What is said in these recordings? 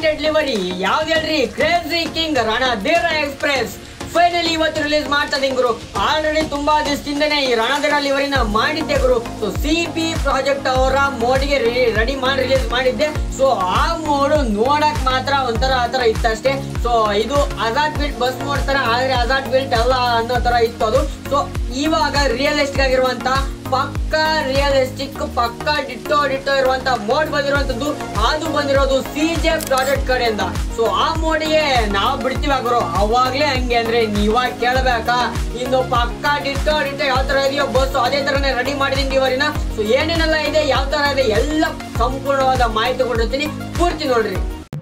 awaited livery ಯಾವ್ದು ಹೇಳ್ರಿ crazy king Ranadheera express finally ಇವತ್ತು ರಿಲೀಸ್ ಮಾಡ್ತಾ ಇದೀನಿ ಗುರು. ಆಲ್ರೆಡಿ ತುಂಬಾ ದಿವಸದಿಂದನೇ ಈ ರಣಧೀರ ಲಿವರಿನ ಮಾಡಿದ್ದೆ ಗುರು. ಸೊ CP ಪ್ರಾಜೆಕ್ಟ್ ಅವರ ಮೋಡ್ಗೆ ರೆಡಿ ಮಾಡಿ ರಿಲೀಸ್ ಮಾಡಿದ್ದೆ. ಸೊ ಆ ಮೋಡ್ ನೋಡಕ್ ಮಾತ್ರ ಒಂಥರ ಆತರ ಇತ್ತಷ್ಟೇ. ಸೊ ಇದು ಅಜಾಟ್ ಬಿಲ್ಟ್ ಬಸ್ ಮೋಡ್ ತರ, ಆದ್ರೆ ಅಜಾಟ್ ಬಿಲ್ಟ್ ಅಲ್ಲ ಅನ್ನೋ ತರ ಇತ್ತು ಅದು. ಸೊ ಇವಾಗ ರಿಯಲಿಸ್ಟಿಕ್ ಆಗಿರುವಂತ ಪಕ್ಕಾ ರಿಯಲಿಸ್ಟಿಕ್ ಪಕ್ಕಾ ಡಿಟ್ಟೋ ಇರುವಂತ ಮೋಡ್ ಬಂದಿರುವಂತದ್ದು. ಅದು ಬಂದಿರೋದು CJ ಪ್ರಾಜೆಕ್ಟ್ ಕಡೆಯಿಂದ. ಸೊ ಆ ಮೋಡ್ಗೆ ನಾವು ಬಿಡ್ತೀವಿ ಗುರು. ಅವಾಗ್ಲೇ ಹಂಗೆ ಅಂದ್ರೆ ನೀವಾಗ ಕೇಳಬೇಕಾ, ಇನ್ನು ಪಕ್ಕಾ ಡಿಟ್ಟೋ ಯಾವ ತರ ಇದೆಯೋ ಬಸ್ ಅದೇ ತರನೇ ರೆಡಿ ಮಾಡಿದೀನಿ ಲಿವರಿನ. ಸೊ ಏನೇನೆಲ್ಲ ಇದೆ, ಯಾವ ತರ ಇದೆ ಎಲ್ಲ ಸಂಪೂರ್ಣವಾದ ಮಾಹಿತಿ ಕೊಟ್ಟಿರ್ತೀನಿ, ಪೂರ್ತಿ ನೋಡ್ರಿ.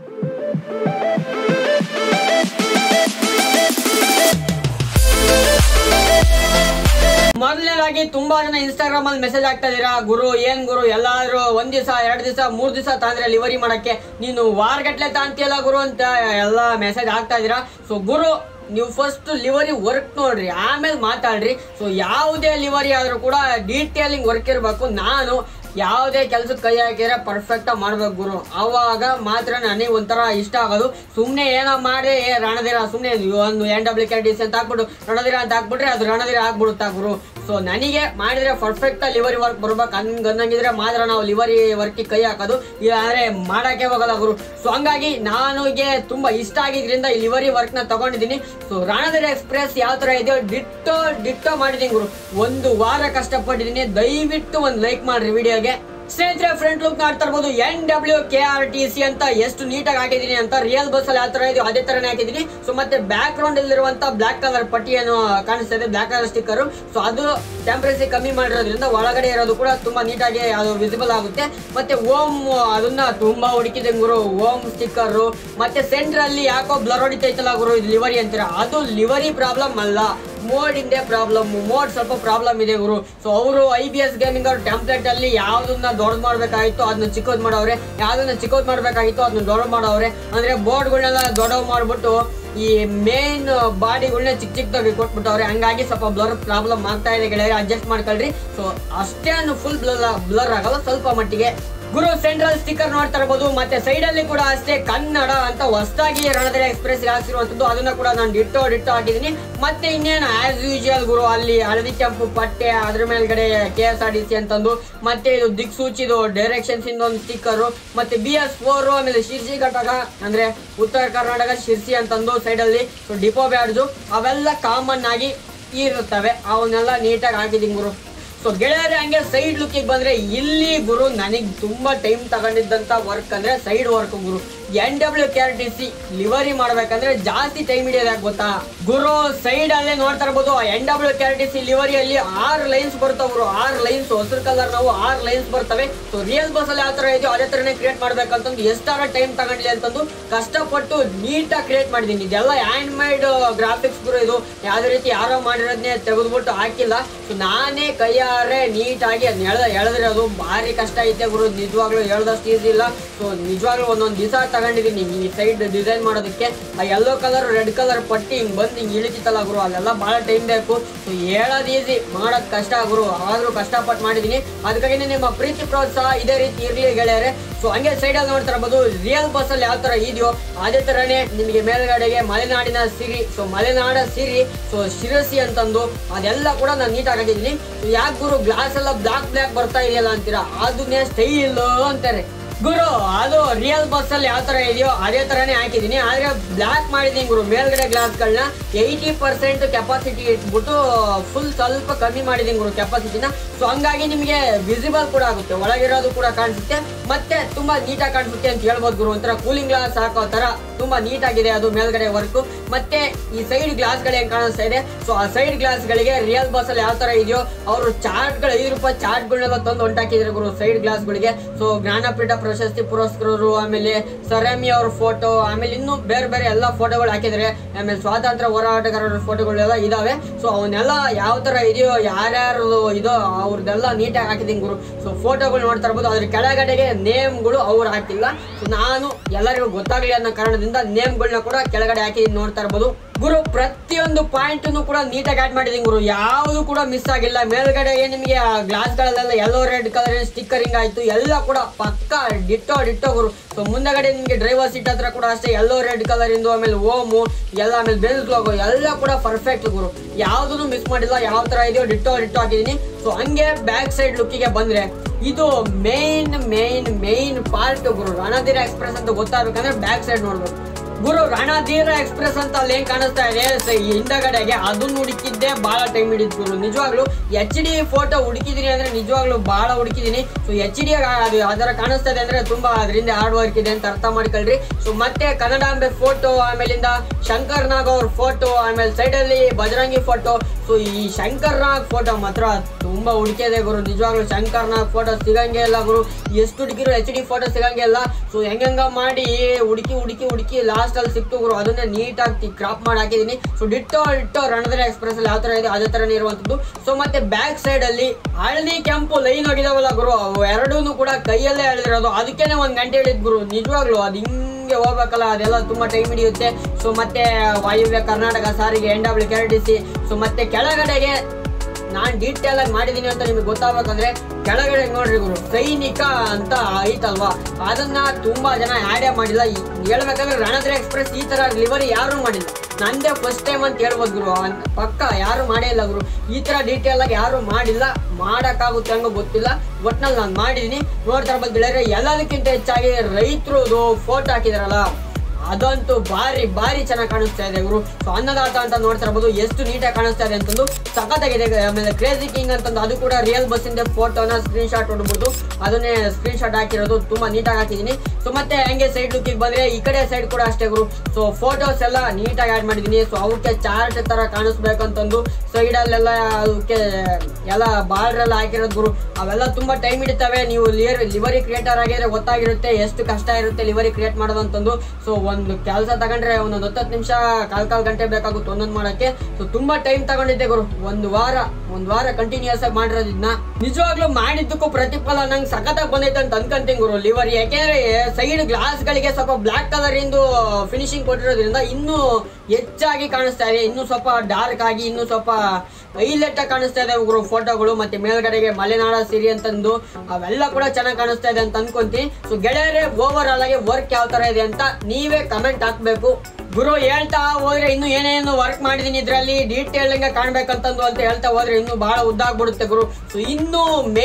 ಮೊದಲನೇದಾಗಿ ತುಂಬಾ ಜನ ಇನ್ಸ್ಟಾಗ್ರಾಮ್ ಅಲ್ಲಿ ಮೆಸೇಜ್ ಆಗ್ತಾ ಇದೀರಾ, ಗುರು ಏನ್ ಗುರು ಎಲ್ಲಾದ್ರೂ ಒಂದ್ ದಿವಸ 2 ದಿವಸ 3 ದಿವಸ ತಾಂದ್ರೆ ಲಿವರಿ ಮಾಡಕ್ಕೆ ನೀನು ವಾರಗಟ್ಲೆ ತಾಂತಿಯಲ್ಲ ಗುರು ಅಂತ ಎಲ್ಲ ಮೆಸೇಜ್ ಆಗ್ತಾ ಇದೀರಾ. ಸೊ ಗುರು ನೀವು ಫಸ್ಟ್ ಲಿವರಿ ವರ್ಕ್ ನೋಡ್ರಿ, ಆಮೇಲೆ ಮಾತಾಡ್ರಿ. ಸೊ ಯಾವುದೇ ಲಿವರಿ ಆದ್ರೂ ಕೂಡ ಡೀಟೇಲಿಂಗ್ ವರ್ಕ್ ಇರ್ಬೇಕು. ನಾನು ಯಾವುದೇ ಕೆಲ್ಸಕ್ಕೆ ಕೈ ಹಾಕಿದ್ರೆ ಪರ್ಫೆಕ್ಟ್ ಆಗಿ ಮಾಡ್ಬೇಕು ಗುರು, ಅವಾಗ ಮಾತ್ರ ನನಗೆ ಒಂಥರ ಇಷ್ಟ ಆಗೋದು. ಸುಮ್ಮನೆ ಏನೋ ಮಾಡಿ ರಣಧೀರ ಸುಮ್ಮನೆ ಒಂದು NWKTC ಅಂತ ಹಾಕ್ಬಿಟ್ಟು ರಣಧೀರ ಅಂತ ಹಾಕ್ಬಿಟ್ರೆ ಅದು ರಣಧೀರ ಆಗ್ಬಿಡುತ್ತಾ ಗುರು. ಸೊ ನನಗೆ ಮಾಡಿದ್ರೆ ಪರ್ಫೆಕ್ಟ್ ಲಿವರಿ ವರ್ಕ್ ಬರ್ಬೇಕು ಅನ್ನಂಗಿದ್ರೆ ಮಾತ್ರ ನಾವು ಲಿವರಿ ವರ್ಕಿಗೆ ಕೈ ಹಾಕೋದು, ಇಲ್ಲಾಂದ್ರೆ ಮಾಡಕ್ಕೆ ಹೋಗಲ್ಲ ಗುರು. ಸೊ ಹಂಗಾಗಿ ನನಗೆ ತುಂಬಾ ಇಷ್ಟ ಆಗಿದ್ರಿಂದ ಈ ಲಿವರಿ ವರ್ಕ್ ನ ತಗೊಂಡಿದ್ದೀನಿ. ಸೊ ರಣಧೀರ ಎಕ್ಸ್ಪ್ರೆಸ್ ಯಾವ ತರ ಇದೆಯೋ ಡಿಟ್ಟೋ ಮಾಡಿದೀನಿ ಗುರು. 1 ವಾರ ಕಷ್ಟಪಟ್ಟಿದ್ದೀನಿ. ದಯವಿಟ್ಟು ಒಂದು ಲೈಕ್ ಮಾಡ್ರಿ ವಿಡಿಯೋಗೆ. ಸ್ನೇಹಿತರೆ ಫ್ರಂಟ್ ಲುಕ್ ಮಾಡ್ತಾ ಇರ್ಬೋದು, NWKRTC ಅಂತ ಎಷ್ಟು ನೀಟಾಗಿ ಹಾಕಿದೀನಿ ಅಂತ. ರಿಯಲ್ ಬಸ್ ಅಲ್ಲಿ ಯಾವ ತರ ಇದೆಯೋ ಅದೇ ತರನೇ ಹಾಕಿದೀನಿ. ಸೊ ಮತ್ತೆ ಬ್ಯಾಕ್ ಗ್ರೌಂಡ್ ಅಲ್ಲಿರುವಂತ ಬ್ಲಾಕ್ ಕಲರ್ ಪಟ್ಟಿಯನ್ನು ಕಾಣಿಸ್ತಾ ಇದೆ, ಬ್ಲಾಕ್ ಕಲರ್ ಸ್ಟಿಕ್ಕರ್. ಸೊ ಅದು ಟೆಂಪರೇಚರ್ ಕಮ್ಮಿ ಮಾಡಿರೋದ್ರಿಂದ ಒಳಗಡೆ ಇರೋದು ಕೂಡ ತುಂಬಾ ನೀಟಾಗಿ ಅದು ವಿಸಿಬಲ್ ಆಗುತ್ತೆ. ಮತ್ತೆ ಓಮ್ ಅದನ್ನ ತುಂಬಾ ಹುಡುಕಿದೆ ಗುರು, ಓಮ್ ಸ್ಟಿಕ್ಕರ್. ಮತ್ತೆ ಸೆಂಟರ್ ಅಲ್ಲಿ ಯಾಕೋ ಬ್ಲರ್ ಹೊಡಿತೈತಲ್ಲ ಗುರು, ಇದು ಲಿವರಿ ಅಂತೀರಾ, ಅದು ಲಿವರಿ ಪ್ರಾಬ್ಲಮ್ ಅಲ್ಲ, ಮೋಡ್ ಇಂದೇ ಪ್ರಾಬ್ಲಮ್. ಮೋಡ್ ಸ್ವಲ್ಪ ಪ್ರಾಬ್ಲಮ್ ಇದೆ ಗುರು. ಸೊ ಅವರು IBS ಗೇಮಿಂಗ್ ಅವ್ರ ಟೆಂಪ್ಲೇಟ್ ಅಲ್ಲಿ ಯಾವ್ದನ್ನ ದೊಡ್ಡ ಮಾಡ್ಬೇಕಾಗಿತ್ತು ಅದನ್ನ ಚಿಕ್ಕದ್ ಮಾಡವ್ರೆ, ಯಾವ್ದನ್ನ ಚಿಕ್ಕದ್ ಮಾಡ್ಬೇಕಾಗಿತ್ತು ಅದನ್ನ ದೊಡ್ಡ ಮಾಡವ್ರೆ. ಅಂದ್ರೆ ಬೋರ್ಡ್ಗಳನ್ನೆಲ್ಲ ದೊಡ್ಡವ್ ಮಾಡ್ಬಿಟ್ಟು ಈ ಮೇನ್ ಬಾಡಿಗಳನ್ನ ಚಿಕ್ಕದಾಗಿ ಕೊಟ್ಬಿಟ್ಟವ್ರೆ. ಹಂಗಾಗಿ ಸ್ವಲ್ಪ ಬ್ಲರ್ ಪ್ರಾಬ್ಲಮ್ ಆಗ್ತಾ ಇದೆ ಗೆಳೆಯರೆ, ಅಡ್ಜಸ್ಟ್ ಮಾಡ್ಕೊಳ್ರಿ. ಸೊ ಅಷ್ಟೇನು ಫುಲ್ ಬ್ಲರ್ ಆಗಲ್ಲ, ಸ್ವಲ್ಪ ಮಟ್ಟಿಗೆ ಗುರು. ಸೆಂಟ್ರಲ್ ಸ್ಟಿಕ್ಕರ್ ನೋಡ್ತಾ ಇರಬಹುದು. ಮತ್ತೆ ಸೈಡ್ ಅಲ್ಲಿ ಕೂಡ ಅಷ್ಟೇ ಕನ್ನಡ ಅಂತ ಹೊಸದಾಗಿ ರಣಧೀರ ಎಕ್ಸ್ಪ್ರೆಸ್ ಹಾಕಿರುವಂತದ್ದು, ಅದನ್ನ ಕೂಡ ನಾನು ಡಿಟ್ಟೋ ಹಾಕಿದೀನಿ. ಮತ್ತೆ ಇನ್ನೇನು ಆಸ್ ಯೂಶುವಲ್ ಗುರು, ಅಲ್ಲಿ ಹಳದಿ ಕೆಂಪು ಪಟ್ಟೆ, ಅದ್ರ ಮೇಲ್ಗಡೆ KSRTC ಅಂತಂದು, ಮತ್ತೆ ಇದು ದಿಕ್ಸೂಚಿದು ಡೈರೆಕ್ಷನ್ಸ್ ಇಂದೊಂದು ಸ್ಟಿಕ್ಕರ್, ಮತ್ತೆ BS4, ಆಮೇಲೆ ಶಿರ್ಸಿ ಘಟಕ ಅಂದ್ರೆ ಉತ್ತರ ಕರ್ನಾಟಕ ಶಿರ್ಸಿ ಅಂತಂದು ಸೈಡ್ ಅಲ್ಲಿ. ಸೊ ಡಿಪೋ ಬ್ಯಾಡ್ಜು ಅವೆಲ್ಲ ಕಾಮನ್ ಆಗಿ ಇರುತ್ತವೆ, ಅವನ್ನೆಲ್ಲ ನೀಟಾಗಿ ಹಾಕಿದೀನಿ ಗುರು. ಸೊ ಗೆಳೆಯರೆ ಹಂಗೆ ಸೈಡ್ ಲುಕ್ಕಿಗೆ ಬಂದ್ರೆ ಇಲ್ಲಿ ಗುರು ನನಗೆ ತುಂಬಾ ಟೈಮ್ ತಗೊಂಡಿದ್ದಂತ ವರ್ಕ್ ಅಂದ್ರೆ ಸೈಡ್ ವರ್ಕ್ ಗುರು. NWKRTC ಲಿವರಿ ಮಾಡ್ಬೇಕಂದ್ರೆ ಜಾಸ್ತಿ ಟೈಮ್ ಹಿಡಿಯೋದು ಗೊತ್ತಾ ಗುರು. ಸೈಡ್ ಅಲ್ಲೇ ನೋಡ್ತಾ ಇರ್ಬೋದು, NWKRTC ಲಿವರಿಯಲ್ಲಿ 6 ಲೈನ್ಸ್ ಬರ್ತಾವ ಗುರು. 6 ಲೈನ್ಸ್ ಹಸಿರು ಕಲರ್ ನಾವು 6 ಲೈನ್ಸ್ ಬರ್ತವೆ. ಸೊ ರಿಯಲ್ ಬಸ್ ಅಲ್ಲಿ ಯಾವ ತರ ಇದೆಯೋ ಅದೇ ತರನೇ ಕ್ರಿಯೇಟ್ ಮಾಡ್ಬೇಕಂತಂದು ಎಷ್ಟಾರ ಟೈಮ್ ತಗೊಂಡಿಲ್ಲ ಅಂತಂದು ಕಷ್ಟಪಟ್ಟು ನೀಟಾಗಿ ಕ್ರಿಯೇಟ್ ಮಾಡಿದೀನಿ. ಇದೆಲ್ಲ ಹ್ಯಾಂಡ್ ಮೇಡ್ ಗ್ರಾಫಿಕ್ಸ್ ಗುರು, ಇದು ಯಾವ್ದೇ ರೀತಿ ಯಾರೋ ಮಾಡಿರೋದನ್ನೇ ತೆಗೆದ್ಬಿಟ್ಟು ಹಾಕಿಲ್ಲ. ಸೊ ನಾನೇ ಕೈಯಾರೆ ನೀಟಾಗಿ ಎಳೆದ್ರೆ ಅದು ಭಾರಿ ಕಷ್ಟ ಐತೆ ಗುರು, ನಿಜವಾಗ್ಲೂ ಹೇಳದಷ್ಟು ಈಸಿ ಇಲ್ಲ. ಸೊ ನಿಜವಾಗ್ಲೂ ಒಂದೊಂದು ದಿವಸ ತಗೊಂಡಿದ್ದೀನಿ ಈ ಸೈಡ್ ಡಿಸೈನ್ ಮಾಡೋದಕ್ಕೆ. ಆ ಯೆಲ್ಲೋ ಕಲರ್ ರೆಡ್ ಕಲರ್ ಪಟ್ಟಿ ಹಿಂಗ್ ಬಂದು ಹಿಂಗ್ ಇಳಿತಿತ್ತಲ್ಲ ಗುರು, ಅಲ್ಲೆಲ್ಲ ಬಹಳ ಟೈಮ್ ಬೇಕು. ಸೊ ಹೇಳೋದು ಈಸಿ, ಮಾಡೋದ್ ಕಷ್ಟ ಗುರು, ಆದ್ರೂ ಕಷ್ಟಪಟ್ಟು ಮಾಡಿದೀನಿ. ಅದಕ್ಕಾಗಿ ನಿಮ್ಮ ಪ್ರೀತಿ ಪ್ರೋತ್ಸಾಹ ಇದೇ ರೀತಿ ಇರ್ಲಿ ಗೆಳೆಯರೆ. ಸೊ ಹಂಗೆ ಸೈಡ್ ಅಲ್ಲಿ ನೋಡ್ತಾ ಇರಬಹುದು, ರಿಯಲ್ ಬಸ್ ಅಲ್ಲಿ ಯಾವ ತರ ಇದೆಯೋ ಅದೇ ತರನೇ ನಿಮಗೆ ಮೇಲ್ಗಡೆಗೆ ಮಲೆನಾಡಿನ ಸಿರಿ, ಸೊ ಮಲೆನಾಡ ಸಿರಿ, ಸೊ ಶಿರಸಿ ಅಂತಂದು ಅದೆಲ್ಲ ಕೂಡ ನಾನು ನೀಟಾಗಿ ಹಾಕಿದ್ದೀನಿ. ಯಾಕೆ ಗುರು ಗ್ಲಾಸ್ ಎಲ್ಲ ಬ್ಲಾಕ್ ಬರ್ತಾ ಇದೆಯಲ್ಲ ಅಂತೀರಾ, ಅದನ್ನೇ ಸ್ಟೈಲ್ ಅಂತಾರೆ ಗುರು. ಅದು ರಿಯಲ್ ಬಸ್ ಅಲ್ಲಿ ಯಾವ ತರ ಇದೆಯೋ ಅದೇ ತರನೇ ಹಾಕಿದೀನಿ, ಆದ್ರೆ ಬ್ಲಾಕ್ ಮಾಡಿದೀನಿ ಗುರು. ಮೇಲ್ಗಡೆ ಗ್ಲಾಸ್ಗಳನ್ನ 80% ಕೆಪಾಸಿಟಿ ಇಟ್ಬಿಟ್ಟು ಫುಲ್ ಸ್ವಲ್ಪ ಕಮ್ಮಿ ಮಾಡಿದೀನಿ ಗುರು ಕೆಪಾಸಿಟಿನ. ಸೊ ಹಂಗಾಗಿ ನಿಮಗೆ ವಿಸಿಬಲ್ ಕೂಡ ಆಗುತ್ತೆ, ಒಳಗಿರೋದು ಕೂಡ ಕಾಣಿಸುತ್ತೆ, ಮತ್ತೆ ತುಂಬಾ ನೀಟಾಗಿ ಕಾಣಿಸುತ್ತೆ ಅಂತ ಹೇಳ್ಬೋದು ಗುರು. ಒಂಥರ ಕೂಲಿಂಗ್ ಗ್ಲಾಸ್ ಹಾಕೋ ತರ ತುಂಬಾ ನೀಟಾಗಿದೆ ಅದು ಮೇಲ್ಗಡೆ ವರ್ಕ್. ಮತ್ತೆ ಈ ಸೈಡ್ ಗ್ಲಾಸ್ ಗಳು ಹೆಂಗ್ ಕಾಣಿಸ್ತಾ ಇದೆ, ಸೊ ಆ ಸೈಡ್ ಗ್ಲಾಸ್ ಗಳಿಗೆ ರಿಯಲ್ ಬಸ್ ಅಲ್ಲಿ ಯಾವ ತರ ಇದೆಯೋ ಅವರು ಚಾರ್ಟ್ ಗಳು 5 ರೂಪಾಯಿ ಚಾರ್ಟ್ ಗಳನ್ನೆಲ್ಲ ತಂದು ಹೊಂಟಾಕಿದ್ರೆ ಗುರು ಸೈಡ್ ಗ್ಲಾಸ್ ಗಳಿಗೆ. ಸೊ ಜ್ಞಾನಪೀಠ ಪ್ರಶಸ್ತಿ ಪುರಸ್ಕೃತರು, ಆಮೇಲೆ ಸರಮಿ ಅವ್ರ ಫೋಟೋ, ಆಮೇಲೆ ಇನ್ನು ಬೇರೆ ಬೇರೆ ಎಲ್ಲಾ ಫೋಟೋಗಳು ಹಾಕಿದ್ರೆ, ಆಮೇಲೆ ಸ್ವಾತಂತ್ರ್ಯ ಹೋರಾಟಗಾರರ ಫೋಟೋಗಳೆಲ್ಲ ಇದಾವೆ. ಸೊ ಅವನ್ನೆಲ್ಲ ಯಾವ ತರ ಇದೆಯೋ ಯಾರ್ಯಾರು ಇದೋ ಅವ್ರದ್ದೆಲ್ಲ ನೀಟಾಗಿ ಹಾಕಿದೀನಿ ಗುರು. ಸೊ ಫೋಟೋಗಳು ನೋಡ್ತಾ ಇರ್ಬೋದು, ಅದ್ರ ಕೆಳಗಡೆಗೆ ನೇಮ್ಗಳು ಅವ್ರು ಹಾಕಿಲ್ಲ. ಸೊ ನಾನು ಎಲ್ಲರಿಗೂ ಗೊತ್ತಾಗ್ಲಿ ಅನ್ನೋ ಕಾರಣದಿಂದ ನೇಮ್ಗಳನ್ನ ಕೂಡ ಕೆಳಗಡೆ ಹಾಕಿದೀನಿ, ನೋಡ್ತಾ ಇರ್ಬೋದು. ಗುರು ಪ್ರತಿಯೊಂದು ಪಾಯಿಂಟ್ ಕೂಡ ನೀಟಾಗಿ ಆಡ್ ಮಾಡಿದೀನಿ ಗುರು, ಯಾವುದು ಕೂಡ ಮಿಸ್ ಆಗಿಲ್ಲ. ಮೇಲ್ಗಡೆ ನಿಮಗೆ ಗ್ಲಾಸ್ಗಳಲ್ಲೆಲ್ಲ ಯೆಲ್ಲೋ ರೆಡ್ ಕಲರ್ ಸ್ಟಿಕ್ಕರಿಂಗ್ ಆಯ್ತು, ಎಲ್ಲ ಕೂಡ ಪಕ್ಕ ಡಿಟ್ಟೋ ಗುರು. ಸೊ ಮುಂದಗಡೆ ನಿಮಗೆ ಡ್ರೈವರ್ ಸೀಟ್ ಹತ್ರ ಕೂಡ ಅಷ್ಟೇ ಯೆಲ್ಲೋ ರೆಡ್ ಕಲರ್ ಇಂದು, ಆಮೇಲೆ ಓಮು ಎಲ್ಲ, ಆಮೇಲೆ ಬೆಲ್ಸ್ ಲೋಗೋ ಎಲ್ಲ ಕೂಡ ಪರ್ಫೆಕ್ಟ್ ಗುರು, ಯಾವುದನ್ನು ಮಿಸ್ ಮಾಡಿಲ್ಲ. ಯಾವ ತರ ಇದೆಯೋ ಡಿಟ್ಟೋ ಹಾಕಿದೀನಿ. ಸೊ ಹಂಗೆ ಬ್ಯಾಕ್ ಸೈಡ್ ಲುಕ್ಕಿಗೆ ಬಂದ್ರೆ ಇದು ಮೇನ್ ಪಾರ್ಟ್ ಗುರು. ರಣಧೀರ ಎಕ್ಸ್ಪ್ರೆಸ್ ಅಂತ ಗೊತ್ತಾಗಬೇಕಂದ್ರೆ ಬ್ಯಾಕ್ ಸೈಡ್ ನೋಡ್ಬೇಕು ಗುರು. ರಣಧೀರ ಎಕ್ಸ್ಪ್ರೆಸ್ ಅಂತ ಅಲ್ಲಿ ಏನ್ ಕಾಣಿಸ್ತಾ ಇದೆ ಹಿಂದಗಡೆಗೆ, ಅದನ್ನ ಹುಡುಕಿದ್ದೆ ಬಹಳ ಟೈಮ್ ಹಿಡಿದ್ ಗುರು. ನಿಜವಾಗ್ಲು HD ಫೋಟೋ ಹುಡುಕಿದೀನಿ ಅಂದ್ರೆ ನಿಜವಾಗ್ಲು ಬಹಳ ಹುಡುಕಿದೀನಿ. ಸೊ HD ಅದು ಅದರ ಕಾಣಿಸ್ತಾ ಇದೆ ಅಂದ್ರೆ ತುಂಬಾ ಅದರಿಂದ ಹಾರ್ಡ್ ವರ್ಕ್ ಇದೆ ಅಂತ ಅರ್ಥ ಮಾಡ್ಕೊಳ್ರಿ. ಸೊ ಮತ್ತೆ ಕನ್ನಡಾಂಬೆ ಫೋಟೋ, ಆಮೇಲಿಂದ ಶಂಕರ್ ನಾಗ್ ಅವ್ರ ಫೋಟೋ, ಆಮೇಲೆ ಸೈಡ್ ಅಲ್ಲಿ ಬಜರಂಗಿ ಫೋಟೋ. ಸೊ ಈ ಶಂಕರ್ ನಾಗ್ ಫೋಟೋ ಮಾತ್ರ ತುಂಬಾ ಹುಡುಕಿದೆ ಗುರು. ನಿಜವಾಗ್ಲು ಶಂಕರ್ ನಾಗ್ ಫೋಟೋ ಸಿಗಂಗೆ ಇಲ್ಲ ಗುರು, ಎಷ್ಟು ಹುಡುಕಿರು HD ಫೋಟೋ ಸಿಗಂಗೆ ಇಲ್ಲ. ಸೊ ಹೆಂಗ ಮಾಡಿ ಹುಡುಕಿ ಲಾಸ್ಟ್ ಅಲ್ಲಿ ಸಿಕ್ತು ಗುರು, ಅದನ್ನೇ ನೀಟಾಗಿ ಕ್ರಾಪ್ ಮಾಡಿ ಹಾಕಿದೀನಿ. ಸೊ ಡಿಟ್ಟೋ ರಣಧೀರ ಎಕ್ಸ್ಪ್ರೆಸ್ ಅಲ್ಲಿ ಯಾವ ತರ ಇದೆ ಅದೇ ತರನೇ ಇರುವಂತದ್ದು. ಸೊ ಮತ್ತೆ ಬ್ಯಾಕ್ ಸೈಡ್ ಅಲ್ಲಿ ಹಳದಿ ಕೆಂಪು ಲೈನ್ ಹೋಗಿದಾವಲ್ಲ ಗುರು, ಅವು ಎರಡೂ ಕೂಡ ಕೈಯಲ್ಲೇ ಎಳೆದಿರೋದು. ಅದಕ್ಕೇನೆ 1 ಗಂಟೆ ಹೇಳಿದ್ ಗುರು. ನಿಜವಾಗ್ಲು ಅದು ಹಿಂಗೆ ಹೋಗ್ಬೇಕಲ್ಲ, ಅದೆಲ್ಲ ತುಂಬಾ ಟೈಮ್ ಹಿಡಿಯುತ್ತೆ. ಸೊ ಮತ್ತೆ ವಾಯುವ್ಯ ಕರ್ನಾಟಕ ಸಾರಿಗೆ NWKRTC. ಸೊ ಮತ್ತೆ ಕೆಳಗಡೆಗೆ ನಾನು ಡೀಟೇಲ್ ಆಗಿ ಮಾಡಿದೀನಿ ಅಂತ ನಿಮಗೆ ಗೊತ್ತಾಗಬೇಕಂದ್ರೆ ಕೆಳಗಡೆ ನೋಡ್ರಿ ಗುರು, ಸೈನಿಕ ಅಂತ ಐತಲ್ವಾ, ಅದನ್ನ ತುಂಬಾ ಜನ ಆಡೇ ಮಾಡಿಲ್ಲ. ಹೇಳ್ಬೇಕಂದ್ರೆ ರಣಧೀರ ಎಕ್ಸ್ಪ್ರೆಸ್ ಈ ತರ ಲಿವರಿ ಯಾರು ಮಾಡಿಲ್ಲ, ನಂದೇ ಫಸ್ಟ್ ಟೈಮ್ ಅಂತ ಹೇಳ್ಬೋದು ಗುರು. ಪಕ್ಕ ಯಾರು ಮಾಡೇ ಇಲ್ಲ ಗುರು, ಈ ತರ ಡೀಟೇಲ್ ಆಗಿ ಯಾರು ಮಾಡಿಲ್ಲ. ಮಾಡಕ್ಕಾಗುತ್ತೆ ಹಂಗ ಗೊತ್ತಿಲ್ಲ, ಒಟ್ನಲ್ಲಿ ನಾನು ಮಾಡಿದೀನಿ. ನೋಡ್ತಾ ಇರ್ಬೋದು ಗೆಳೆಯರೆ, ಎಲ್ಲದಕ್ಕಿಂತ ಹೆಚ್ಚಾಗಿ ರೈತರದು ಫೋಟೋ ಹಾಕಿದಾರಲ್ಲ, ಅದಂತೂ ಭಾರಿ ಚೆನ್ನಾಗಿ ಕಾಣಿಸ್ತಾ ಇದೆ ಗುರು. ಸೊ ಅನ್ನದಾತ ಅಂತ ನೋಡ್ತಾ ಇರ್ಬೋದು ಎಷ್ಟು ನೀಟಾಗಿ ಕಾಣಿಸ್ತಾ ಇದೆ ಅಂತಂದು, ಸಖತ್ತಾಗಿದೆ. ಆಮೇಲೆ ಕ್ರೇಜಿ ಕಿಂಗ್ ಅಂತಂದು ಅದು ಕೂಡ ರಿಯಲ್ ಬಸ್ ಇಂದ ಫೋಟೋನ ಸ್ಕ್ರೀನ್ ಶಾಟ್ ಹೊಡ್ಬೋದು, ಅದನ್ನೇ ಸ್ಕ್ರೀನ್ ಶಾಟ್ ಹಾಕಿರೋದು ತುಂಬಾ ನೀಟಾಗಿ ಹಾಕಿದೀನಿ. ಸೊ ಮತ್ತೆ ಹಂಗೆ ಸೈಡ್ ಲುಕ್ಕಿಗೆ ಬಂದ್ರೆ ಈ ಕಡೆ ಸೈಡ್ ಕೂಡ ಅಷ್ಟೇ ಗುರು. ಸೊ ಫೋಟೋಸ್ ಎಲ್ಲ ನೀಟಾಗಿ ಆಡ್ ಮಾಡಿದೀನಿ. ಸೊ ಅವಕ್ಕೆ ಚಾರ್ಟ್ ತರ ಕಾಣಿಸ್ಬೇಕಂತಂದು ಸೈಡ್ ಅಲ್ಲೆಲ್ಲ ಅದಕ್ಕೆ ಎಲ್ಲ ಬಾರ್ಡರ್ ಎಲ್ಲ ಹಾಕಿರೋದು ಗುರು. ಅವೆಲ್ಲ ತುಂಬಾ ಟೈಮ್ ಹಿಡಿತವೆ. ನೀವು ಲಿವರಿ ಕ್ರಿಯೇಟರ್ ಆಗಿದ್ರೆ ಗೊತ್ತಾಗಿರುತ್ತೆ ಎಷ್ಟು ಕಷ್ಟ ಇರುತ್ತೆ ಲಿವರಿ ಕ್ರಿಯೇಟ್ ಮಾಡೋದು ಅಂತಂದು. ಸೊ ಒಂದು ಕೆಲಸ ತಗೊಂಡ್ರೆ ಒಂದೊಂದು 10 ನಿಮಿಷ ಕಾಲ್ ಗಂಟೆ ಬೇಕಾಗುತ್ತೆ ಒಂದೊಂದು ಮಾಡಕ್ಕೆ. ಸೊ ತುಂಬಾ ಟೈಮ್ ತಗೊಂಡಿದ್ದೆ ಗುರು, ಒಂದು ವಾರ ಕಂಟಿನ್ಯೂಸ್ ಆಗಿ ಮಾಡಿರೋದನ್ನ. ನಿಜವಾಗ್ಲೂ ಮಾಡಿದ್ದಕ್ಕೂ ಪ್ರತಿಫಲ ನಂಗೆ ಸಖತ್ತಾಗಿ ಬಂದೈತೆ ಅಂತ ಅನ್ಕೊಂತೀನಿ ಗುರು ಲಿವರಿ. ಯಾಕೆಂದ್ರೆ ಸೈಡ್ ಗ್ಲಾಸ್ ಗಳಿಗೆ ಸ್ವಲ್ಪ ಬ್ಲಾಕ್ ಕಲರ್ ಇಂದು ಫಿನಿಶಿಂಗ್ ಕೊಟ್ಟಿರೋದ್ರಿಂದ ಇನ್ನೂ ಹೆಚ್ಚಾಗಿ ಕಾಣಿಸ್ತಾ ಇದೆ, ಇನ್ನೂ ಸ್ವಲ್ಪ ಡಾರ್ಕ್ ಆಗಿ ಇನ್ನೂ ಸ್ವಲ್ಪ ಹೈಲೈಟ್ ಆಗಿ ಕಾಣಿಸ್ತಾ ಇದೆ ಗುರು ಫೋಟೋಗಳು. ಮತ್ತೆ ಮೇಲ್ಗಡೆಗೆ ಮಲೆನಾಡ ಸಿರಿ ಅಂತಂದು ಅವೆಲ್ಲ ಕೂಡ ಚೆನ್ನಾಗಿ ಕಾಣಿಸ್ತಾ ಇದೆ ಅಂತ ಅನ್ಕೊಂತೀನಿ. ಸೊ ಗೆಳೆಯರೇ, ಓವರ್ ಆಲ್ ಆಗಿ ವರ್ಕ್ ಯಾವ ತರ ಇದೆ ಅಂತ ನೀವೇ ಕಮೆಂಟ್ ಹಾಕ್ಬೇಕು ಗುರು. ಹೇಳ್ತಾ ಹೋದ್ರೆ ಇನ್ನು ಏನೇನು ವರ್ಕ್ ಮಾಡಿದೀನಿ ಇದ್ರಲ್ಲಿ ಡೀಟೇಲ್ ಕಾಣ್ಬೇಕಂತಂದು ಅಂತ ಹೇಳ್ತಾ ಹೋದ್ರೆ ಇನ್ನು ಬಹಳ ಉದ್ದಾಗ್ಬಿಡುತ್ತೆ ಗುರು. ಸೊ ಇನ್ನು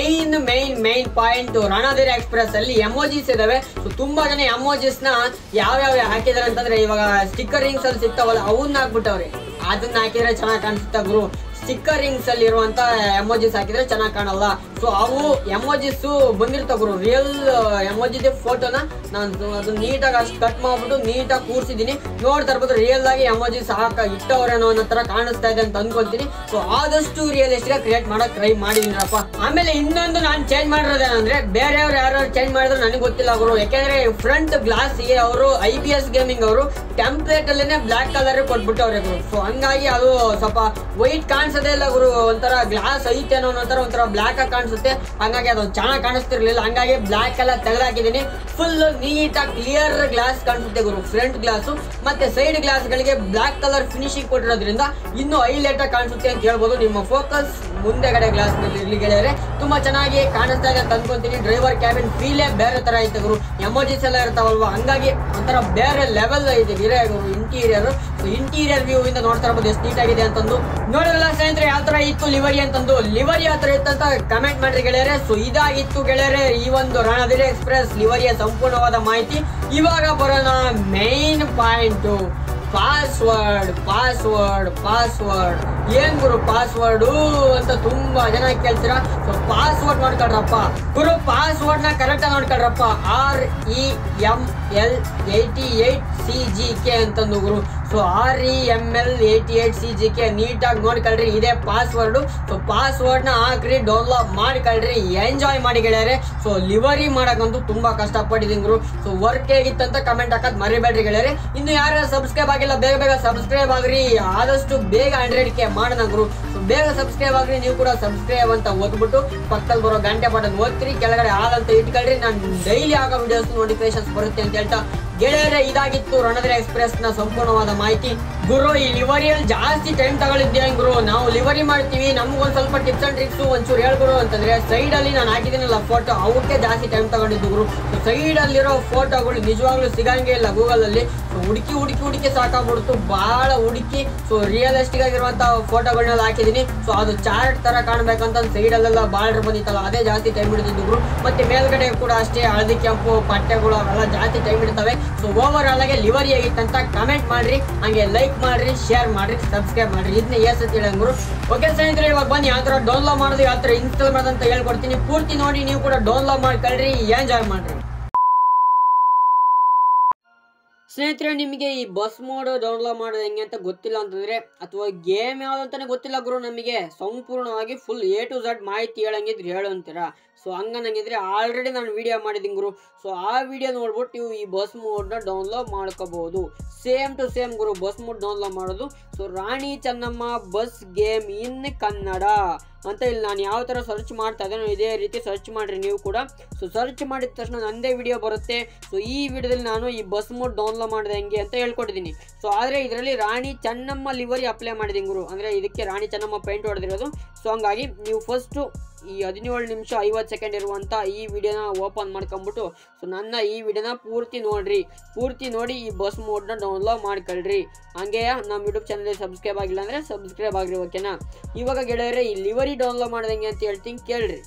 ಮೇನ್ ಪಾಯಿಂಟ್ ರಣಧೀರ ಎಕ್ಸ್ಪ್ರೆಸ್ ಅಲ್ಲಿ ಎಮೋಜಿಸ್ ಇದಾವೆ. ಸೊ ತುಂಬಾ ಜನ ಎಮೋಜಿಸ್ ನ ಯಾವ್ಯಾವ ಹಾಕಿದಾರೆ ಅಂತಂದ್ರೆ, ಇವಾಗ ಸ್ಟಿಕ್ಕರಿಂಗ್ಸ್ ಅಲ್ಲಿ ಸಿಗ್ತಾವಲ್ಲ ಅವನ್ನ ಹಾಕ್ಬಿಟ್ಟವ್ರೆ, ಅದನ್ನ ಹಾಕಿದ್ರೆ ಚೆನ್ನಾಗಿ ಕಾಣಿಸುತ್ತೆ ಗುರು. ಸ್ಟಿಕ್ಕರಿಂಗ್ಸ್ ಅಲ್ಲಿ ಇರುವಂತ ಎಮೋಜಿಸ್ ಹಾಕಿದ್ರೆ ಚೆನ್ನಾಗಿ ಕಾಣಲ್ಲ. ಸೊ ಅವು ಎಮೋಜಿಸ್ ಬಂದಿರ್ತಾವ ಗುರು, ರಿಯಲ್ ಎಮೋಜಿದೆ ಫೋಟೋನ ನಾನು ಅದನ್ನ ನೀಟಾಗಿ ಅಷ್ಟು ಕಟ್ ಮಾಡ್ಬಿಟ್ಟು ನೀಟಾಗಿ ಕೂರ್ಸಿದೀನಿ. ನೋಡ್ತಾ ಇರ್ಬೋದು ರಿಯಲ್ ಆಗಿ ಎಮೋಜಿಸ್ ಇಟ್ಟವ್ರೇನೋ ಅನ್ನೋ ತರ ಕಾಣಿಸ್ತಾ ಇದೆ ಅಂತ ಅನ್ಕೊಂತೀನಿ. ಸೊ ಆದಷ್ಟು ರಿಯಲಿಸ್ಟಿಕ್ ಆಗಿ ಕ್ರಿಯೇಟ್ ಮಾಡಕ್ ಟ್ರೈ ಮಾಡಿದೀನಪ್ಪ. ಆಮೇಲೆ ಇನ್ನೊಂದು ನಾನು ಚೇಂಜ್ ಮಾಡಿರೋದೇನಂದ್ರೆ, ಬೇರೆಯವ್ರು ಯಾರು ಚೇಂಜ್ ಮಾಡಿದ್ರು ನನಗೆ ಗೊತ್ತಿಲ್ಲ ಗುರು. ಯಾಕೆಂದ್ರೆ ಫ್ರಂಟ್ ಗ್ಲಾಸ್ ಗೆ ಅವರು IBS ಗೇಮಿಂಗ್ ಅವರು ಟೆಂಪ್ಲೇಟ್ ಅಲ್ಲೇನೆ ಬ್ಲಾಕ್ ಕಲರ್ ಕೊಟ್ಬಿಟ್ಟವ್ರೆ ಗುರು. ಸೊ ಹಂಗಾಗಿ ಅದು ಸ್ವಲ್ಪ ವೈಟ್ ಕಾಣಿಸೋದೇ ಇಲ್ಲ ಗುರು, ಒಂಥರ ಗ್ಲಾಸ್ ಐತೇನೋ ಒಂಥರ ಬ್ಲಾಕ್ ಆಗಿ ಕಾಣಿಸುತ್ತೆ. ಹಂಗಾಗಿ ಅದು ಚೆನ್ನಾಗಿ ಕಾಣಿಸ್ತಿರ್ಲಿಲ್ಲ, ಹಂಗಾಗಿ ಬ್ಲಾಕ್ ಎಲ್ಲ ತೆಗೆದಾಕಿದೀನಿ. ಫುಲ್ ನೀಟಾಗಿ ಕ್ಲಿಯರ್ ಗ್ಲಾಸ್ ಕಾಣಿಸುತ್ತೆ ಗುರು ಫ್ರಂಟ್ ಗ್ಲಾಸು. ಮತ್ತೆ ಸೈಡ್ ಗ್ಲಾಸ್ ಗಳಿಗೆ ಬ್ಲಾಕ್ ಕಲರ್ ಫಿನಿಶಿಂಗ್ ಕೊಟ್ಟಿರೋದ್ರಿಂದ ಇನ್ನೂ ಹೈಲೈಟ್ ಆಗಿ ಕಾಣಿಸುತ್ತೆ ಅಂತ ಹೇಳ್ಬೋದು. ನಿಮ್ಮ ಫೋಕಸ್ ಮುಂದೆಗಡೆ ಗ್ಲಾಸ್ ನಲ್ಲಿ ಇರ್ಲಿ ಗೆಳೆಯರೆ, ತುಂಬಾ ಚೆನ್ನಾಗಿ ಕಾಣಿಸ್ತಾ ಇದೆ ಅಂತ ಅನ್ಕೊಂತೀನಿ. ಡ್ರೈವರ್ ಕ್ಯಾಬಿನ್ ಫೀಲೇ ಬೇರೆ ತರ ಐತೆ ಗುರು, ಎಮೋಜಿಸ್ ಎಲ್ಲ ಇರ್ತಾವಲ್ವಾ, ಹಂಗಾಗಿ ಒಂಥರ ಬೇರೆ ಲೆವೆಲ್ ಐತೆ ಇಂಟೀರಿಯರ್ ವ್ಯೂ ಇಂದ ನೋಡ್ತಾ ಇರ್ಬೋದು ಎಷ್ಟು ನೀಟ್ ಆಗಿದೆ ಅಂತಂದು. ನೋಡಿರಲ್ಲ ಸ್ನೇಹಿತರೆ ಯಾವ ತರ ಇತ್ತು ಲಿವರಿ ಅಂತಂದು. ಲಿವರಿ ಯಾವ ತರ ಇತ್ತಂತ ಕಮೆಂಟ್ ಮಾಡ್ರಿ ಗೆಳೆಯರೆ. ಸೊ ಇದಾಗಿತ್ತು ಗೆಳೆಯರೆ ಈ ಒಂದು ರಣಧೀರ ಎಕ್ಸ್ಪ್ರೆಸ್ ಲಿವರಿಯ ಸಂಪೂರ್ಣವಾದ ಮಾಹಿತಿ. ಇವಾಗ ಬರೋಣ ಮೇನ್ ಪಾಯಿಂಟ್, ಪಾಸ್ವರ್ಡ್ ಏನ್ ಗುರು ಪಾಸ್ವರ್ಡು ಅಂತ ತುಂಬಾ ಜನ ಕೇಳ್ತೀರಾ. ಸೊ ಪಾಸ್ವರ್ಡ್ ನೋಡ್ಕೊಳ್ರಪ್ಪ ಗುರು, ಪಾಸ್ವರ್ಡ್ ನ ಕರೆಕ್ಟ್ ಆಗಿ ನೋಡ್ಕೊಳ್ರಪ್ಪ. REML88CGK ಅಂತಂದು ಗುರು. ಸೊ REML88CGK ನೀಟಾಗಿ ನೋಡ್ಕೊಳ್ರಿ, ಇದೇ ಪಾಸ್ವರ್ಡ್. ಸೊ ಪಾಸ್ವರ್ಡ್ ನ ಹಾಕ್ರಿ, ಡೌನ್ಲೋಡ್ ಮಾಡ್ಕೊಳ್ರಿ, ಎಂಜಾಯ್ ಮಾಡಿ ಗೆಳೆಯರೆ. ಸೊ ಲಿವರಿ ಮಾಡಕ್ಕಂತೂ ತುಂಬಾ ಕಷ್ಟಪಟ್ಟಿದ್ದೀನಿ ಗುರು. ಸೊ ವರ್ಕ್ ಹೇಗಿತ್ತಂತ ಕಮೆಂಟ್ ಹಾಕೋದ್ ಮರಿಬೇಡ್ರಿ ಗೆಳೆಯರೆ. ಇನ್ನು ಯಾರು ಸಬ್ಸ್ಕ್ರೈಬ್ ಆಗಿಲ್ಲ ಬೇಗ ಸಬ್ಸ್ಕ್ರೈಬ್ ಆಗ್ರಿ, ಆದಷ್ಟು ಬೇಗ 100K ಮಾಡೋಣ ಗುರು. ಸೊ ಬೇಗ ಸಬ್ಸ್ಕ್ರೈಬ್ ಆಗ್ರಿ, ನೀವು ಕೂಡ ಸಬ್ಸ್ಕ್ರೈಬ್ ಅಂತ ಓದ್ಬಿಟ್ಟು ಪಕ್ಕದಲ್ಲಿ ಬರೋ ಗಂಟೆ ಬಟನ್ ಓದ್ತೀರಿ, ಕೆಳಗಡೆ ಆಲ್ ಅಂತ ಇಟ್ಕೊಳ್ರಿ. ನಾನು ಡೈಲಿ ಆಗೋ ವಿಡಿಯೋಸ್ ನೋಟಿಫಿಕೇಶನ್ಸ್ ಬರುತ್ತೆ ಅಂತ ಹೇಳ್ತಾ ಗೆಳೆಯರೆ, ಇದಾಗಿತ್ತು ರಣಧೀರ ಎಕ್ಸ್ಪ್ರೆಸ್ ನ ಸಂಪೂರ್ಣವಾದ ಮಾಹಿತಿ. ಗುರು, ಈ ಲಿವರಿಯಲ್ಲಿ ಜಾಸ್ತಿ ಟೈಮ್ ತಗೊಳಿದ್ದೆ ಗುರು. ನಾವು ಲಿವರಿ ಮಾಡ್ತೀವಿ, ನಮ್ಗೊಂದು ಸ್ವಲ್ಪ ಟಿಪ್ಸ್ ಅಂಡ್ ಟ್ರಿಕ್ಸ್ ಒಂಚೂರು ಹೇಳ್ಗುರು ಅಂತಂದ್ರೆ, ಸೈಡ್ ಅಲ್ಲಿ ನಾನು ಹಾಕಿದ್ದೀನಲ್ಲ ಫೋಟೋ, ಅವಕ್ಕೆ ಜಾಸ್ತಿ ಟೈಮ್ ತಗೊಂಡಿದ್ದು ಗುರು. ಸೈಡ್ ಅಲ್ಲಿರೋ ಫೋಟೋಗಳು ನಿಜವಾಗ್ಲೂ ಸಿಗಂಗೆ ಇಲ್ಲ ಗೂಗಲ್ ಅಲ್ಲಿ. ಹುಡುಕಿ ಹುಡುಕಿ ಹುಡುಕಿ ಸಾಕಾಗ್ಬಿಡ್ತು, ಬಹಳ ಹುಡುಕಿ. ಸೊ ರಿಯಲಿಸ್ಟಿಕ್ ಆಗಿರುವಂತಹ ಫೋಟೋಗಳನ್ನೆಲ್ಲ ಹಾಕಿದೀನಿ. ಸೊ ಅದು ಚಾರ್ಟ್ ತರ ಕಾಣ್ಬೇಕಂತ ಸೈಡ್ ಅಲ್ಲೆಲ್ಲ ಬಾರ್ಡರ್ ಬಂದಿತ್ತಲ್ಲ, ಅದೇ ಜಾಸ್ತಿ ಟೈಮ್ ಹಿಡಿದಿದ್ದು ಗುರು. ಮತ್ತೆ ಮೇಲ್ಗಡೆ ಕೂಡ ಅಷ್ಟೇ ಹಳದಿ ಕೆಂಪು ಪಟ್ಟೆಗಳು ಅವೆಲ್ಲ ಜಾಸ್ತಿ ಟೈಮ್ ಹಿಡಿತವೆ. ಸೊ ಓವರ್ ಆಲ್ ಆಗಿ ಲಿವರಿ ಆಗಿತ್ತಂತ ಕಮೆಂಟ್ ಮಾಡ್ರಿ, ಹಂಗೆ ಲೈಕ್ ಮಾಡ್ರಿ, ಶೇರ್ ಮಾಡ್ರಿ, ಸಬ್ಸ್ಕ್ರೈಬ್ ಮಾಡ್ರಿ. ಇದನ್ನ ಏಸತಿ ಹೇಳಂಗ್ರು. ಓಕೆ ಸ್ನೇಹಿತರೆ, ಇವಾಗ ಬನ್ನಿ ಯಾವ ತರ ಡೌನ್ಲೋಡ್ ಮಾಡೋದು, ಯಾವ ತರ ಇನ್ಸ್ಟಾಲ್ ಮಾಡೋದು ಅಂತ ಹೇಳ್ಕೊಡ್ತೀನಿ. ಪೂರ್ತಿ ನೋಡಿ, ನೀವು ಕೂಡ ಡೌನ್ಲೋಡ್ ಮಾಡ್ಕೊಳ್ರಿ, ಎಂಜಾಯ್ ಮಾಡ್ರಿ. ಸ್ನೇಹಿತರೆ, ನಿಮಗೆ ಈ ಬಸ್ ಮೋಡ್ ಡೌನ್ಲೋಡ್ ಮಾಡೋದು ಹೆಂಗೆ ಅಂತ ಗೊತ್ತಿಲ್ಲ ಅಂತಂದ್ರೆ, ಅಥವಾ ಗೇಮ್ ಯಾವ್ದು ಅಂತಾನೆ ಗೊತ್ತಿಲ್ಲ ಗುರು, ನಮಗೆ ಸಂಪೂರ್ಣವಾಗಿ ಫುಲ್ A to Z ಮಾಹಿತಿ ಹೇಳಂಗಿದ್ರೆ ಹೇಳು ಅಂತೀರಾ. ಸೊ ಹಂಗಂಗಿದ್ರೆ ಆಲ್ರೆಡಿ ನಾನು ವಿಡಿಯೋ ಮಾಡಿದ್ದೀನಿ ಗುರು. ಸೊ ಆ ವಿಡಿಯೋ ನೋಡ್ಬಿಟ್ಟು ನೀವು ಈ ಬಸ್ ಮೋಡ್ನ ಡೌನ್ಲೋಡ್ ಮಾಡ್ಕೋಬಹುದು. ಸೇಮ್ ಟು ಸೇಮ್ ಗುರು, ಬಸ್ ಮೋಡ್ ಡೌನ್ಲೋಡ್ ಮಾಡೋದು. So Rani Chennamma bus game in Kannada ಅಂತ ಇಲ್ಲಿ ನಾನು ಯಾವ ಥರ ಸರ್ಚ್ ಮಾಡ್ತಾ ಇದ್ದೇನೆ ಇದೇ ರೀತಿ ಸರ್ಚ್ ಮಾಡಿರಿ ನೀವು ಕೂಡ. ಸೊ ಸರ್ಚ್ ಮಾಡಿದ ತಕ್ಷಣ ನಂದೇ ವಿಡಿಯೋ ಬರುತ್ತೆ. ಸೊ ಈ ವಿಡಿಯೋದಲ್ಲಿ ನಾನು ಈ ಬಸ್ ಮೋಡ್ ಡೌನ್ಲೋಡ್ ಮಾಡಿದೆ ಹೆಂಗೆ ಅಂತ ಹೇಳ್ಕೊಟ್ಟಿದ್ದೀನಿ. ಸೊ ಆದರೆ ಇದರಲ್ಲಿ ರಾಣಿ ಚೆನ್ನಮ್ಮ ಲಿವರಿ ಅಪ್ಲೈ ಮಾಡಿದ್ದೀನಿ ಗುರು. ಅಂದರೆ ಇದಕ್ಕೆ ರಾಣಿ ಚೆನ್ನಮ್ಮ ಪೇಂಟ್ ಹೊಡೆದಿರೋದು. ಸೊ ಹಂಗಾಗಿ ನೀವು ಫಸ್ಟು ಈ 17 ನಿಮಿಷ 50 ಸೆಕೆಂಡ್ ಇರುವಂಥ ಈ ವಿಡಿಯೋನ ಓಪನ್ ಮಾಡ್ಕೊಂಬಿಟ್ಟು, ಸೊ ನನ್ನ ಈ ವಿಡಿಯೋನ ಪೂರ್ತಿ ನೋಡಿ ಈ ಬಸ್ ಮೋಡ್ನ ಡೌನ್ಲೋಡ್ ಮಾಡ್ಕೊಳ್ರಿ. ಹಂಗೆ ನಮ್ಮ ಯೂಟ್ಯೂಬ್ ಚಾನಲ್ ಸಬ್ಸ್ಕ್ರೈಬ್ ಆಗಿಲ್ಲ ಅಂದರೆ ಸಬ್ಸ್ಕ್ರೈಬ್ ಆಗಿರಿ, ಓಕೆನಾ. ಇವಾಗ ಗೆಳೆಯರೆ, ಈ ಲಿವರಿ ಡೌನ್ಲೋಡ್ ಮಾಡ್ದಂಗೆ ಅಂತ ಹೇಳ್ತೀನಿ, ಕೇಳ್ರಿ.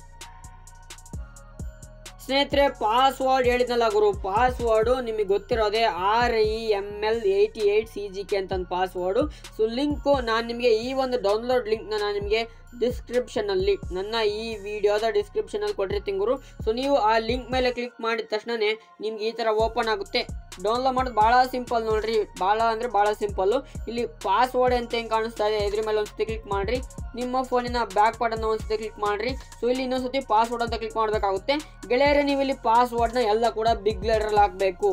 ಸ್ನೇಹಿತರೆ, ಪಾಸ್ವರ್ಡ್ ಹೇಳಿದ್ನಲ್ಲ ಗುರು, ಪಾಸ್ವರ್ಡು ನಿಮಗೆ ಗೊತ್ತಿರೋದೆ REML88CGK ಅಂತ ಪಾಸ್ವರ್ಡು. ಸೊ ಲಿಂಕು ನಾನು ನಿಮಗೆ ಈ ಒಂದು ಡೌನ್ಲೋಡ್ ಲಿಂಕ್ನ ನಾನು ನಿಮಗೆ ಡಿಸ್ಕ್ರಿಪ್ಷನಲ್ಲಿ, ನನ್ನ ಈ ವಿಡಿಯೋದ ಡಿಸ್ಕ್ರಿಪ್ಷನಲ್ಲಿ ಕೊಟ್ಟಿರ್ತೀನಿ ಗುರು. ಸೊ ನೀವು ಆ ಲಿಂಕ್ ಮೇಲೆ ಕ್ಲಿಕ್ ಮಾಡಿದ ತಕ್ಷಣವೇ ನಿಮ್ಗೆ ಈ ಥರ ಓಪನ್ ಆಗುತ್ತೆ. ಡೌನ್ಲೋಡ್ ಮಾಡೋದು ಭಾಳ ಸಿಂಪಲ್ ನೋಡ್ರಿ, ಭಾಳ ಅಂದರೆ ಭಾಳ ಸಿಂಪಲ್ಲು. ಇಲ್ಲಿ ಪಾಸ್ವರ್ಡ್ ಅಂತ ಹೆಂಗೆ ಕಾಣಿಸ್ತಾ ಇದೆ ಇದ್ರ ಮೇಲೆ ಒಂದ್ಸತಿ ಕ್ಲಿಕ್ ಮಾಡಿರಿ. ನಿಮ್ಮ ಫೋನಿನ ಬ್ಯಾಕ್ ಬಟನ್ನ ಒಂದ್ಸತಿ ಕ್ಲಿಕ್ ಮಾಡಿರಿ. ಸೊ ಇಲ್ಲಿ ಇನ್ನೊಂದ್ಸತಿ ಪಾಸ್ವರ್ಡ್ ಅಂತ ಕ್ಲಿಕ್ ಮಾಡಬೇಕಾಗುತ್ತೆ. ಗೆಳೆಯರೆ, ನೀವು ಇಲ್ಲಿ ಪಾಸ್ವರ್ಡ್ನ ಎಲ್ಲ ಕೂಡ ಬಿಗ್ ಲೆಟರಲ್ಲಿ ಹಾಕಬೇಕು.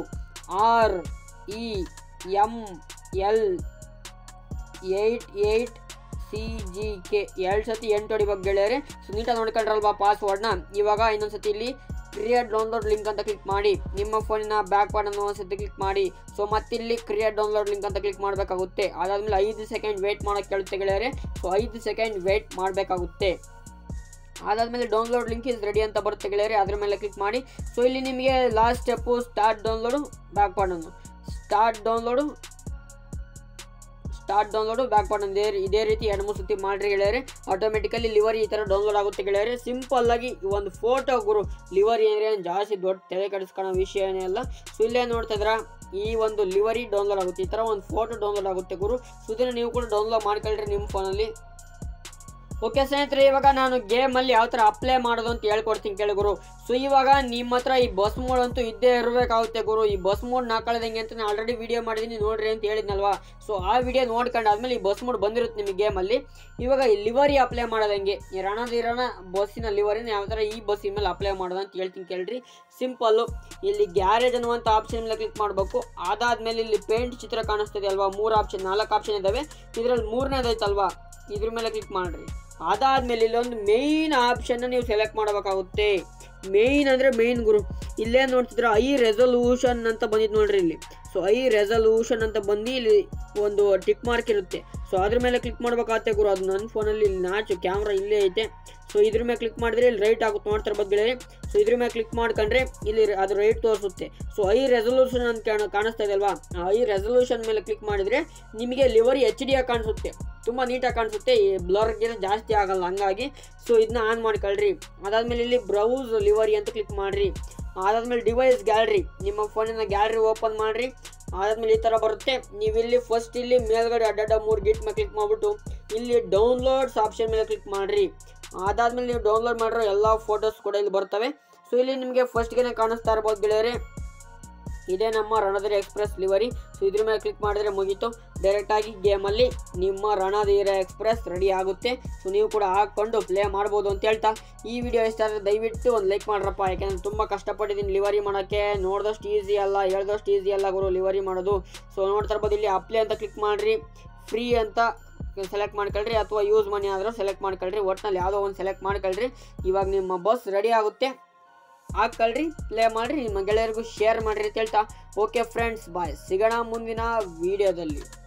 REML88CGK 2 ಸತಿ 8 ಹೊಡಿಬೇಕು ಗೆಳೆಯರೆ. ಸೊ ನೀಟಾಗಿ ನೋಡ್ಕೊಂಡ್ರಲ್ವಾ ಪಾಸ್ವರ್ಡ್ನ. ಇವಾಗ ಇನ್ನೊಂದ್ಸತಿ ಇಲ್ಲಿ ಕ್ರಿಯೇಟ್ ಡೌನ್ಲೋಡ್ ಲಿಂಕ್ ಅಂತ ಕ್ಲಿಕ್ ಮಾಡಿ, ನಿಮ್ಮ ಫೋನಿನ ಬ್ಯಾಕ್ ಬಟನ್ ಒಂದ್ಸತಿ ಕ್ಲಿಕ್ ಮಾಡಿ. ಸೊ ಮತ್ತಿಲ್ಲಿ ಕ್ರಿಯೇಟ್ ಡೌನ್ಲೋಡ್ ಲಿಂಕ್ ಅಂತ ಕ್ಲಿಕ್ ಮಾಡಬೇಕಾಗುತ್ತೆ. ಅದಾದ್ಮೇಲೆ 5 ಸೆಕೆಂಡ್ ವೇಟ್ ಮಾಡೋಕ್ಕೆ ಕೇಳುತ್ತೆ ಗೆಳೆಯರೆ. ಸೊ 5 ಸೆಕೆಂಡ್ ವೇಟ್ ಮಾಡಬೇಕಾಗುತ್ತೆ. ಅದಾದಮೇಲೆ ಡೌನ್ಲೋಡ್ ಲಿಂಕ್ ಇಸ್ ರೆಡಿ ಅಂತ ಬರುತ್ತೆ ಗೆಳೆಯರೆ, ಅದ್ರ ಮೇಲೆ ಕ್ಲಿಕ್ ಮಾಡಿ. ಸೊ ಇಲ್ಲಿ ನಿಮಗೆ last step start download, back button, start download, back button. ಇದೇ ರೀತಿ 2-3 ಸತಿ ಮಾಡಿರಿ ಗೆಳೆಯರೆ. ಆಟೋಮೆಟಿಕಲಿ ಲಿವರಿ ಈ ಥರ ಡೌನ್ಲೋಡ್ ಆಗುತ್ತೆ ಗೆಳೆಯರೆ. ಸಿಂಪಲ್ ಆಗಿ ಒಂದು ಫೋಟೋ ಗುರು. ಲಿವರಿ ಅಂದರೆ ಜಾಸ್ತಿ ದೊಡ್ಡ ತಲೆ ಕೆಡಿಸ್ಕೊಳ್ಳೋ ವಿಷಯ ಏನೇ ಅಲ್ಲ. ಸೊ ಇಲ್ಲೇ ನೋಡ್ತಾ ಇದ್ರ ಈ ಒಂದು ಲಿವರಿ ಡೌನ್ಲೋಡ್ ಆಗುತ್ತೆ, ಈ ಥರ ಒಂದು ಫೋಟೋ ಡೌನ್ಲೋಡ್ ಆಗುತ್ತೆ ಗುರು. ಸೊ ಇದನ್ನು ನೀವು ಕೂಡ ಡೌನ್ಲೋಡ್ ಮಾಡ್ಕೊಳ್ರಿ ನಿಮ್ಮ ಫೋನಲ್ಲಿ. ಓಕೆ ಸ್ನೇಹಿತರೆ, ಇವಾಗ ನಾನು ಗೇಮಲ್ಲಿ ಯಾವ ಥರ ಅಪ್ಲೈ ಮಾಡೋದು ಅಂತ ಹೇಳ್ಕೊಡ್ತೀನಿ ಕೇಳಿ ಗುರು. ಸೊ ಇವಾಗ ನಿಮ್ಮ ಹತ್ರ ಈ ಬಸ್ ಮೋಡ್ ಅಂತೂ ಇದ್ದೇ ಇರಬೇಕಾಗುತ್ತೆ ಗುರು. ಈ ಬಸ್ ಮೋಡ್ ಹಾಕೊಳ್ಳೋದಂಗೆ ಅಂತ ನಾನು ಆಲ್ರೆಡಿ ವಿಡಿಯೋ ಮಾಡಿದ್ದೀನಿ ನೋಡ್ರಿ ಅಂತ ಹೇಳಿದ್ನಲ್ವಾ. ಸೊ ಆ ವಿಡಿಯೋ ನೋಡ್ಕೊಂಡಾದ್ಮೇಲೆ ಈ ಬಸ್ ಮೋಡ್ ಬಂದಿರುತ್ತೆ ನಿಮಗೆ ಗೇಮಲ್ಲಿ. ಇವಾಗ ಈ ಲಿವರಿ ಅಪ್ಲೈ ಮಾಡೋದಂಗೆ, ಈ ರಣಧೀರನ ಬಸ್ಸಿನ ಲಿವರಿನ ಯಾವ ಥರ ಈ ಬಸ್ಸಿನ ಮೇಲೆ ಅಪ್ಲೈ ಮಾಡೋದು ಅಂತ ಹೇಳ್ತೀನಿ ಕೇಳ್ರಿ. ಸಿಂಪಲ್ಲು, ಇಲ್ಲಿ ಗ್ಯಾರೇಜ್ ಅನ್ನುವಂಥ ಆಪ್ಷನ್ ಮೇಲೆ ಕ್ಲಿಕ್ ಮಾಡಬೇಕು. ಅದಾದಮೇಲೆ ಇಲ್ಲಿ ಪೇಂಟ್ ಚಿತ್ರ ಕಾಣಿಸ್ತಿದೆ ಅಲ್ವಾ, 4 ಆಪ್ಷನ್ ಇದ್ದಾವೆ. ಇದರಲ್ಲಿ 3ನೇದೈತಲ್ವಾ, ಇದ್ರ ಮೇಲೆ ಕ್ಲಿಕ್ ಮಾಡಿರಿ. ಅದಾದಮೇಲೆ ಇಲ್ಲೊಂದು ಮೇಯ್ನ್ ಆಪ್ಷನ್ನ ನೀವು ಸೆಲೆಕ್ಟ್ ಮಾಡಬೇಕಾಗುತ್ತೆ. ಮೇಯ್ನ್ ಅಂದರೆ ಮೇಯ್ನ್ ಗುರು. ಇಲ್ಲೇ ನೋಡ್ತಿದ್ರೆ ಐ ರೆಸೊಲ್ಯೂಷನ್ ಅಂತ ಬಂದಿದ್ದು ನೋಡ್ರಿ ಇಲ್ಲಿ. ಸೊ ಐ ರೆಸೊಲ್ಯೂಷನ್ ಅಂತ ಬಂದು ಇಲ್ಲಿ ಒಂದು ಟಿಕ್ ಮಾರ್ಕ್ ಇರುತ್ತೆ. ಸೊ ಅದ್ರ ಮೇಲೆ ಕ್ಲಿಕ್ ಮಾಡಬೇಕಾಗುತ್ತೆ ಗುರು. ಅದು ನನ್ನ ಫೋನಲ್ಲಿ ಇಲ್ಲಿ ನಾಚು ಕ್ಯಾಮ್ರಾ ಇಲ್ಲೇ ಐತೆ. ಸೊ ಇದ್ರ ಮೇಲೆ ಕ್ಲಿಕ್ ಮಾಡಿದ್ರೆ ಇಲ್ಲಿ ರೈಟ್ ಆಗುತ್ತೆ ನೋಡ್ತಾರೆ ಬಗ್ಗೆಳೆ. ಸೊ ಇದ್ರ ಮೇಲೆ ಕ್ಲಿಕ್ ಮಾಡ್ಕೊಂಡ್ರೆ ಇಲ್ಲಿ ಅದು ರೈಟ್ ತೋರಿಸುತ್ತೆ. ಸೊ ಐ ರೆಸೊಲ್ಯೂಷನ್ ಅಂತ ಕಾಣಿಸ್ತಾ ಇದೆ ಅಲ್ವಾ, ಆ ಐ ರೆಸೊಲ್ಯೂಷನ್ ಮೇಲೆ ಕ್ಲಿಕ್ ಮಾಡಿದರೆ ನಿಮಗೆ ಲಿವರಿ HD ಆಗಿ ಕಾಣಿಸುತ್ತೆ, ತುಂಬ ನೀಟಾಗಿ ಕಾಣಿಸುತ್ತೆ, ಈ ಬ್ಲರ್ಗೆ ಜಾಸ್ತಿ ಆಗಲ್ಲ ಹಂಗಾಗಿ. ಸೊ ಇದನ್ನ ಆನ್ ಮಾಡ್ಕೊಳ್ರಿ. ಅದಾದಮೇಲೆ ಇಲ್ಲಿ ಬ್ರೌಸ್ ಲಿವರಿ ಅಂತ ಕ್ಲಿಕ್ ಮಾಡಿರಿ. ಅದಾದಮೇಲೆ ಡಿವೈಸ್ ಗ್ಯಾಲರಿ, ನಿಮ್ಮ ಫೋನಿನ ಗ್ಯಾಲರಿ ಓಪನ್ ಮಾಡಿರಿ. ಅದಾದಮೇಲೆ ಈ ಥರ ಬರುತ್ತೆ. ನೀವು ಇಲ್ಲಿ ಫಸ್ಟ್ ಇಲ್ಲಿ ಮೇಲ್ಗಡೆ ಅಡ್ಡ 3 ಗಿಟ್ ಮೇಲೆ ಕ್ಲಿಕ್ ಮಾಡಿಬಿಟ್ಟು ಇಲ್ಲಿ ಡೌನ್ಲೋಡ್ಸ್ ಆಪ್ಷನ್ ಮೇಲೆ ಕ್ಲಿಕ್ ಮಾಡಿರಿ. ಅದಾದಮೇಲೆ ನೀವು ಡೌನ್ಲೋಡ್ ಮಾಡಿರೋ ಎಲ್ಲ ಫೋಟೋಸ್ ಕೂಡ ಇಲ್ಲಿ ಬರ್ತವೆ. ಸೊ ಇಲ್ಲಿ ನಿಮಗೆ ಫಸ್ಟ್ಗೆ ಕಾಣಿಸ್ತಾ ಇರ್ಬೋದು ಗೆಳೆಯರೆ, ಇದೇ ನಮ್ಮ ರಣಧೀರ ಎಕ್ಸ್ಪ್ರೆಸ್ ಲಿವರಿ. ಸೊ ಇದ್ರ ಮೇಲೆ ಕ್ಲಿಕ್ ಮಾಡಿದ್ರೆ ಮುಗೀತು, ಡೈರೆಕ್ಟಾಗಿ ಗೇಮಲ್ಲಿ ನಿಮ್ಮ ರಣಧೀರ ಎಕ್ಸ್ಪ್ರೆಸ್ ರೆಡಿ ಆಗುತ್ತೆ. ಸೊ ನೀವು ಕೂಡ ಹಾಕ್ಕೊಂಡು ಪ್ಲೇ ಮಾಡ್ಬೋದು ಅಂತ ಹೇಳ್ತಾ, ಈ ವಿಡಿಯೋ ಇಷ್ಟ ಆದರೆ ದಯವಿಟ್ಟು ಒಂದು ಲೈಕ್ ಮಾಡ್ರಪ್ಪ. ಯಾಕೆಂದರೆ ತುಂಬ ಕಷ್ಟಪಟ್ಟಿದ್ದೀನಿ ಲಿವರಿ ಮಾಡೋಕ್ಕೆ. ನೋಡಿದಷ್ಟು ಈಸಿ ಅಲ್ಲ, ಹೇಳ್ದಷ್ಟು ಈಸಿ ಅಲ್ಲ ಗುರು ಲಿವರಿ ಮಾಡೋದು. ಸೊ ನೋಡ್ತಾ ಇರ್ಬೋದು, ಇಲ್ಲಿ ಅಪ್ಲೈ ಅಂತ ಕ್ಲಿಕ್ ಮಾಡಿರಿ. ಫ್ರೀ ಅಂತ ಸೆಲೆಕ್ಟ್ ಮಾಡ್ಕೊಳ್ರಿ, ಅಥವಾ ಯೂಸ್ ಮನಿ ಆದರೂ ಸೆಲೆಕ್ಟ್ ಮಾಡ್ಕೊಳ್ರಿ. ಒಟ್ಟಿನಲ್ಲಿ ಯಾವುದೋ ಒಂದು ಸೆಲೆಕ್ಟ್ ಮಾಡ್ಕೊಳ್ರಿ. ಇವಾಗ ನಿಮ್ಮ ಬಸ್ ರೆಡಿ ಆಗುತ್ತೆ. ಹಾಕಲ್ರಿ, ಪ್ಲೇ ಮಾಡಿರಿ, ನಿಮ್ಮ ಗೆಳೆಯರಿಗೂ ಶೇರ್ ಮಾಡಿರಿ ಅಂತ ಹೇಳ್ತಾ ಓಕೆ ಫ್ರೆಂಡ್ಸ್ ಬಾಯ್, ಸಿಗೋಣ ಮುಂದಿನ ವಿಡಿಯೋದಲ್ಲಿ.